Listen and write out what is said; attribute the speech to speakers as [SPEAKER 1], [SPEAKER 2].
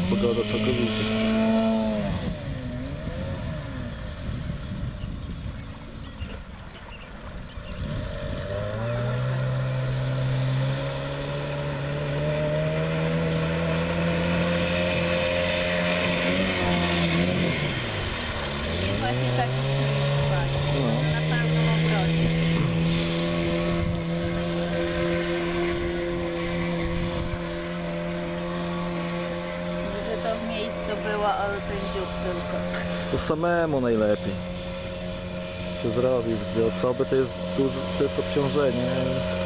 [SPEAKER 1] pogoda całkowicie.
[SPEAKER 2] Nie właśnie taki śmieszny bardzo.
[SPEAKER 1] No.
[SPEAKER 2] Na tamtym obrocie. Żeby to w miejscu było, ale ten dziób tylko.
[SPEAKER 1] To samemu najlepiej się zrobić. Dwie osoby to jest duże, to jest obciążenie.